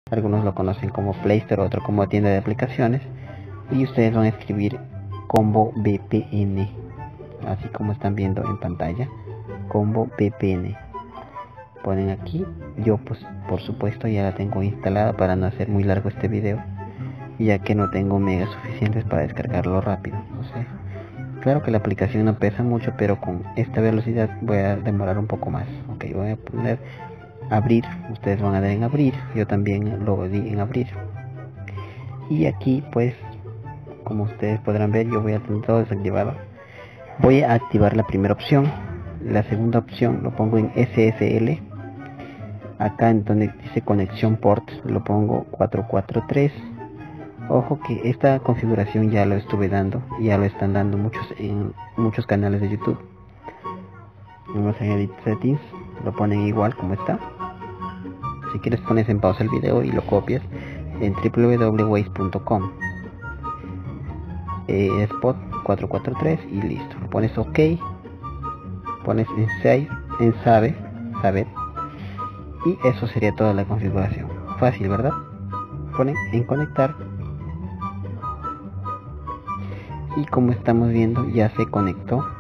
algunos lo conocen como Play Store, otro como tienda de aplicaciones, y ustedes van a escribir Combo VPN, así como están viendo en pantalla, Combo VPN. Ponen aquí. Yo pues por supuesto ya la tengo instalada para no hacer muy largo este video, ya que no tengo megas suficientes para descargarlo rápido. No sé, claro que la aplicación no pesa mucho, pero con esta velocidad voy a demorar un poco más. Ok, voy a poner abrir. Ustedes van a dar en abrir, yo también lo di en abrir, y aquí pues como ustedes podrán ver yo voy a tener todo desactivado. Voy a activar la primera opción. La segunda opción lo pongo en SSL. Acá en donde dice conexión port lo pongo 443. Ojo que esta configuración ya lo estuve dando, ya lo están dando en muchos canales de YouTube. Vamos en Edit Settings, lo ponen igual como está. Si quieres pones en pausa el video y lo copias en www.waze.com, spot 443 y listo. Lo pones OK, pones en saber, y eso sería toda la configuración. Fácil, ¿verdad? Ponen en conectar y como estamos viendo ya se conectó.